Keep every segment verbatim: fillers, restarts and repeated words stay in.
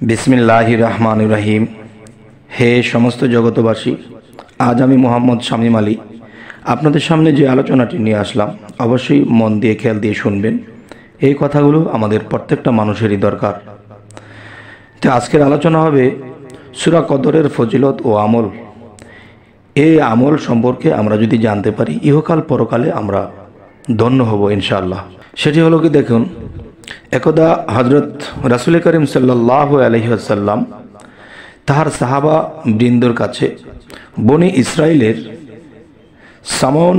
बिस्मिल्लाहिर रहमानिर रहीम। हे समस्त जगतबासी, आज आमी मोहम्मद शामीम आली आपनादेर सामने जे आलोचनाटी निये आसलाम अवश्यई मन दिए खेयाल दिए शुनबेन। এই কথাগুলো আমাদের প্রত্যেকটা মানুষেরই দরকার। তো আজকের আলোচনা হবে সূরা কদরের ফজিলত ও আমল। এই আমল সম্পর্কে আমরা যদি জানতে পারি ইহকাল পরকালে আমরা ধন্য হব ইনশাআল্লাহ। সেটি হলো কি, দেখুন, একদা হযরত রাসূল করিম সাল্লাল্লাহু আলাইহি ওয়াসাল্লাম তাহার সাহাবা বৃন্দর কাছে বনি ইসরাইলের সামন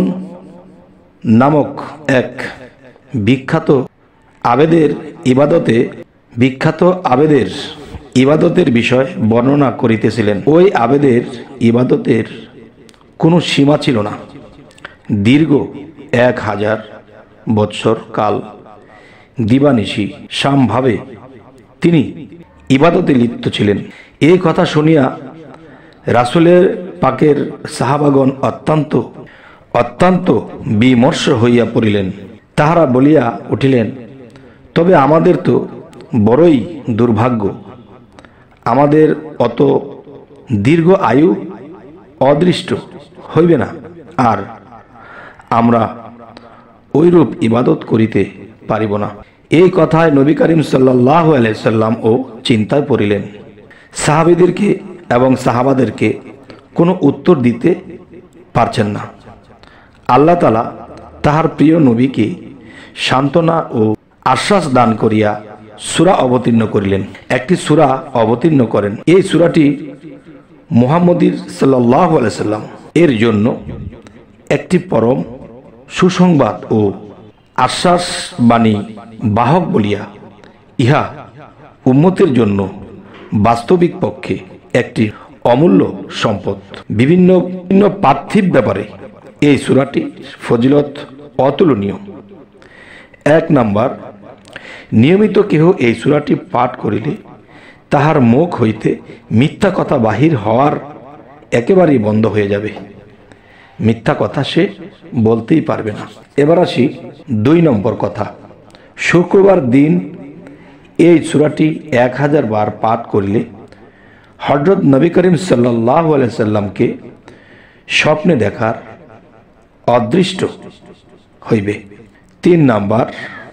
নামক এক বিখ্যাত আবেদের ইবাদতে বিখ্যাত আবেদের ইবাদতের বিষয় বর্ণনা করিতেছিলেন। ওই আবেদের ইবাদতের কোনো সীমা ছিল না। দীর্ঘ এক হাজার বৎসর কাল দিবানিশি সামভাবে তিনি ইবাদতে লিপ্ত ছিলেন। এই কথা শুনিয়া রাসূলের পাকের সাহাবাগণ অত্যন্ত অত্যন্ত বিমর্ষ হইয়া পড়িলেন। তাহারা বলিয়া উঠিলেন, তবে আমাদের তো বড়ই দুর্ভাগ্য, আমাদের অত দীর্ঘ আয়ু অদৃষ্ট হইবে না, আর আমরা ওইরূপ ইবাদত করিতে পারিব না। এই কথায় নবী করিম সাল্লাল্লাহু আলাইহি সাল্লাম ও চিন্তায় পড়িলেন। সাহাবীদেরকে এবং সাহাবাদেরকে কোনো উত্তর দিতে পারছেন না। আল্লাহ তাআলা তাহার প্রিয় নবীকে সান্ত্বনা ও আশ্বাস দান করিয়া সূরা অবতীর্ণ করিলেন। একটি সূরা অবতীর্ণ করেন। এই সূরাটি মুহাম্মদীর সাল্লাল্লাহু আলাইহি সাল্লাম এর জন্য একটি পরম সুসংবাদ ও আশ্বাস বাণী বাহক বলিয়া ইহা উম্মতের জন্য বাস্তবিক পক্ষে একটি অমূল্য সম্পদ। বিভিন্ন বিভিন্ন পার্থিব ব্যাপারে এই সূরাটি ফজিলত অতুলনীয়। এক নাম্বার, নিয়মিত কেহ এই সূরাটি পাঠ করিলে তাহার মুখ হইতে মিথ্যা কথা বাহির হওয়ার একেবারেই বন্ধ হয়ে যাবে। মিথ্যা কথা সে বলতেই পারবে না। এবার আসি দুই নম্বর কথা। শুক্রবার দিন এই সূরাটি এক হাজার বার পাঠ করিলে হযরত নবী করিম সাল্লাল্লাহু আলাইহি সাল্লামকে স্বপ্নে দেখার অদৃষ্ট হইবে। তিন নাম্বার,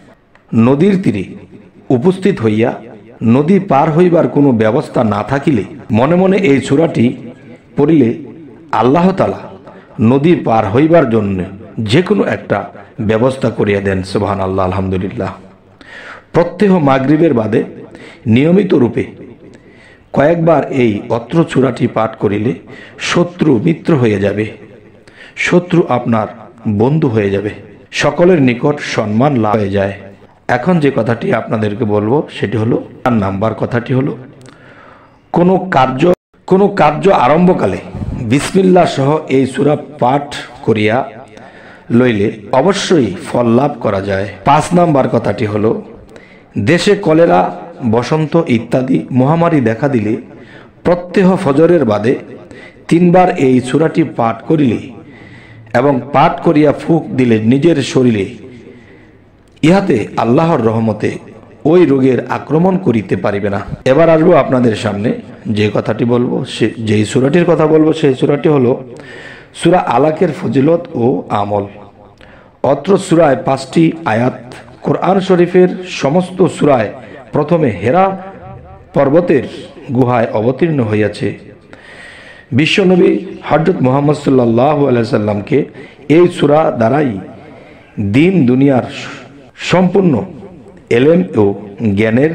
নদীর তীরে উপস্থিত হইয়া নদী পার হইবার কোনো ব্যবস্থা না থাকিলে মনে মনে এই সূরাটি পড়িলে আল্লাহ তাআলা নদী পার হইবার জন্য যে কোনো একটা ব্যবস্থা করিয়া দেন। সুবহানাল্লাহ, আলহামদুলিল্লাহ। প্রত্যহ মাগরিবের বাদে নিয়মিত রূপে কয়েকবার এই অত্র সূরাটি পাঠ করিলে শত্রু মিত্র হয়ে যাবে, শত্রু আপনার বন্ধু হয়ে যাবে, সকলের নিকট সম্মান লাভ হয়ে যায়। এখন যে কথাটি আপনাদেরকে বলবো সেটি হলো, তার নাম্বার কথাটি হলো, কোনো কার্য কোনো কার্য আরম্ভকালে বিসমিল্লাহ সহ এই সূরা পাঠ করিয়া লইলে অবশ্যই ফল লাভ করা যায়। পাঁচ নাম্বার কথাটি হলো, দেশে কলেরা, বসন্ত ইত্যাদি মহামারী দেখা দিলে প্রত্যহ ফজরের বাদে তিনবার এই সূরাটি পাঠ করিলে এবং পাঠ করিয়া ফুঁক দিলে নিজের শরীরে ইহাতে আল্লাহর রহমতে ওই রোগের আক্রমণ করিতে পারিবে না। এবার আসবো আপনাদের সামনে যে কথাটি বলবো, সে যেই সূরাটির কথা বলবো সেই সূরাটি হলো সূরা আলাকের ফজিলত ও আমল। অত্র সূরায় পাঁচটি আয়াত কোরআন শরীফের সমস্ত সূরায় প্রথমে হেরা পর্বতের গুহায় অবতীর্ণ হইয়াছে। বিশ্বনবী হযরত মুহাম্মদ সাল্লাল্লাহু আলাইহি সাল্লামকে এই সূরা দ্বারাই দিন দুনিয়ার সম্পূর্ণ এলেম ও জ্ঞানের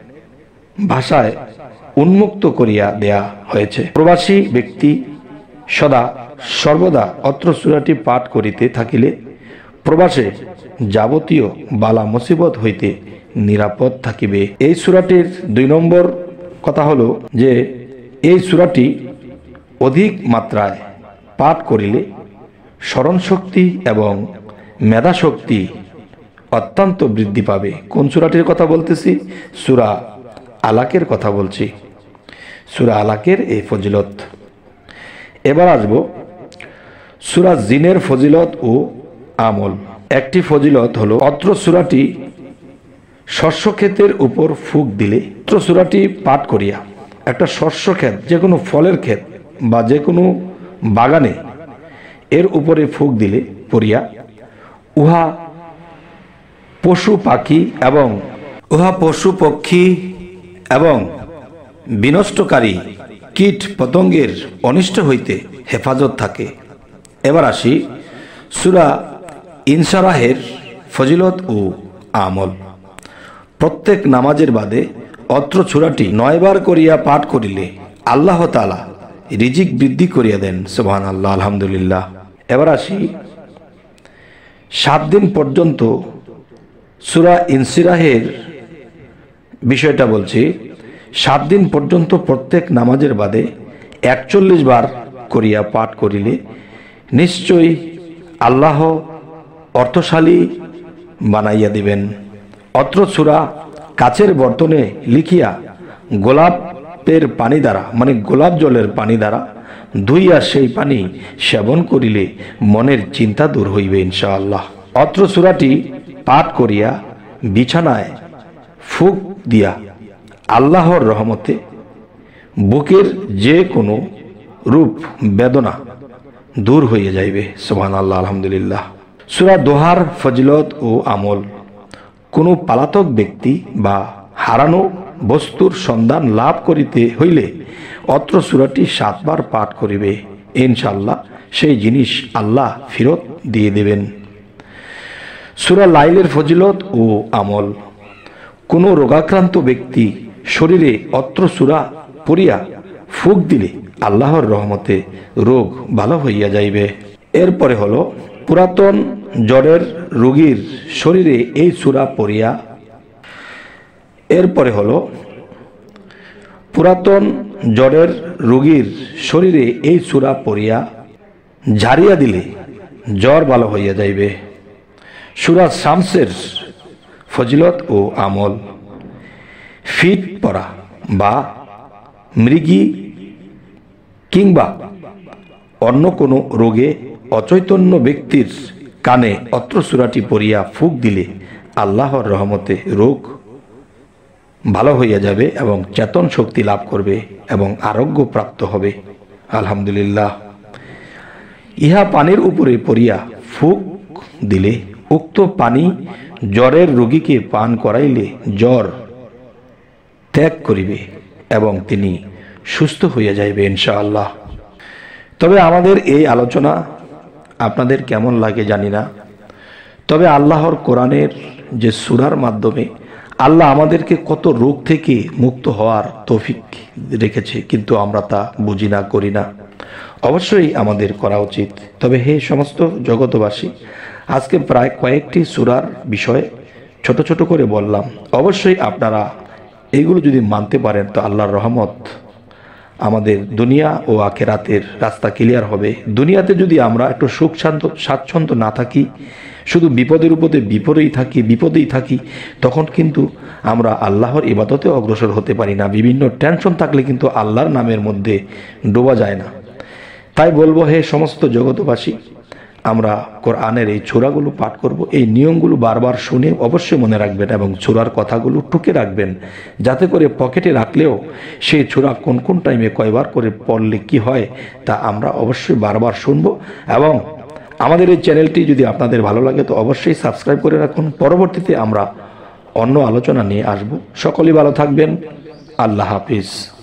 ভাষায় উন্মুক্ত করিয়া দেয়া হয়েছে। প্রবাসী ব্যক্তি সদা সর্বদা অত্র সূরাটি পাঠ করিতে থাকিলে প্রবাসে যাবতীয় বালা মুসিবত হইতে নিরাপদ থাকিবে। এই সূরাটির দুই নম্বর কথা হলো যে এই সূরাটি অধিক মাত্রায় পাঠ করিলে স্মরণ শক্তি এবং মেধা শক্তি অত্যন্ত বৃদ্ধি পাবে। কোন সূরাটির কথা বলতেছি? সূরা আলাকের কথা বলছি। সূরা আলাকের এই ফজিলত। এবার আসবো সূরা জিনের ফজিলত ও আমল। একটি ফজিলত হলো অত্র সূরাটি শস্য ক্ষেতের উপর ফুঁক দিলে সূরাটি পাঠ করিয়া একটা শস্য ক্ষেত, যে কোনো ফলের ক্ষেত বা যে কোনো বাগানে এর উপরে ফুঁক দিলে পড়িয়া উহা পশু পাখি এবং উহা পশু পক্ষী এবং বিনষ্টকারী কীট পতঙ্গের অনিষ্ট হইতে হেফাজত থাকে। এবার আসি সূরা ইনশারাহের ফজিলত ও আমল। প্রত্যেক নামাজের বাদে অত্র সূরাটি নয়বার করিয়া পাঠ করিলে আল্লাহ তাআলা রিজিক বৃদ্ধি করিয়া দেন। সুবহানাল্লাহ, আলহামদুলিল্লাহ। এবার আসি সাত দিন পর্যন্ত সূরা ইনশিরাহের বিষয়টা বলছি। সাত দিন পর্যন্ত প্রত্যেক নামাজের বাদে একচল্লিশ বার করিয়া পাঠ করিলে নিশ্চয়ই আল্লাহ অর্থশালী বানাইয়া দিবেন। অত্র সূরা কাচের বর্তনে লিখিয়া গোলাপের পানি দ্বারা, মানে গোলাপ জলের পানি দ্বারা ধুইয়া সেই পানি সেবন করিলে মনের চিন্তা দূর হইবে ইনশাআল্লাহ। অত্র সূরাটি পাঠ করিয়া বিছানায় ফুঁক দিয়া আল্লাহর রহমতে বুকের যে কোনো রূপ বেদনা দূর হয়ে যাইবে। সুবহানাল্লাহ, আলহামদুলিল্লাহ। সূরা দোহার ফজিলত ও আমল। কোনো পলাতক ব্যক্তি বা হারানো বস্তুর সন্ধান লাভ করিতে হইলে অত্র সূরাটি সাতবার পাঠ করিবে, ইনশাআল্লাহ সেই জিনিস আল্লাহ ফেরত দিয়ে দেবেন। সূরা লাইলের ফজিলত ও আমল। কোনো রোগাক্রান্ত ব্যক্তি শরীরে অত্র সূরা পড়িয়া ফুঁক দিলে আল্লাহর রহমতে রোগ ভালো হইয়া যাইবে। এরপরে হলো পুরাতন জ্বরের রোগীর শরীরে এই সূরা পড়িয়া এরপরে হলো পুরাতন জ্বরের রোগীর শরীরে এই সূরা পড়িয়া ঝাড়িয়া দিলে জ্বর ভালো হইয়া যাইবে। সূরা শামসের ফজিলত ও আমল। ফিট পড়া বা মৃগী কিংবা অন্য কোনো রোগে অচৈতন্য ব্যক্তির কানে অত্র সূরাটি পড়িয়া ফুঁক দিলে আল্লাহর রহমতে রোগ ভালো হইয়া যাবে এবং চেতন শক্তি লাভ করবে এবং আরোগ্য প্রাপ্ত হবে। আলহামদুলিল্লাহ। ইহা পানির উপরে পড়িয়া ফুঁক দিলে উক্ত পানি জ্বরের রোগীকে পান করাইলে জ্বর ত্যাগ করিবে এবং তিনি সুস্থ হইয়া যাইবে ইনশাআল্লাহ। তবে আমাদের এই আলোচনা আপনাদের কেমন লাগে জানি না, তবে আল্লাহর কোরআনের যে সূরার মাধ্যমে আল্লাহ আমাদেরকে কত রোগ থেকে মুক্ত হওয়ার তৌফিক রেখেছে, কিন্তু আমরা তা বুঝি না, করি না। অবশ্যই আমাদের করা উচিত। তবে হে সমস্ত জগতবাসী, আজকে প্রায় কয়েকটি সূরার বিষয়ে ছোট ছোট করে বললাম। অবশ্যই আপনারা এইগুলো যদি মানতে পারেন তো আল্লাহর রহমত আমাদের দুনিয়া ও আখিরাতের রাস্তা ক্লিয়ার হবে। দুনিয়াতে যদি আমরা একটু সুখ শান্ত স্বাচ্ছন্দ্য না থাকি, শুধু বিপদের উপরে বিপদেই থাকি বিপদেই থাকি তখন কিন্তু আমরা আল্লাহর ইবাদতে অগ্রসর হতে পারি না। বিভিন্ন টেনশন থাকলে কিন্তু আল্লাহর নামের মধ্যে ডোবা যায় না। তাই বলবো, হে সমস্ত জগতবাসী, আমরা কোরআনের এই সূরাগুলো পাঠ করব। এই নিয়মগুলো বারবার শুনে অবশ্যই মনে রাখবেন এবং সূরার কথাগুলো টুকে রাখবেন, যাতে করে পকেটে রাখলেও সেই সূরা কোন কোন টাইমে কয়বার করে পড়লে কি হয় তা আমরা অবশ্যই বারবার শুনবো। এবং আমাদের এই চ্যানেলটি যদি আপনাদের ভালো লাগে তো অবশ্যই সাবস্ক্রাইব করে রাখুন। পরবর্তীতে আমরা অন্য আলোচনা নিয়ে আসব। সকলেই ভালো থাকবেন। আল্লাহ হাফিজ।